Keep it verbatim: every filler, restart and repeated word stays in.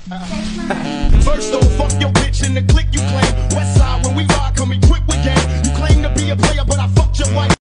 First off, fuck your bitch in the click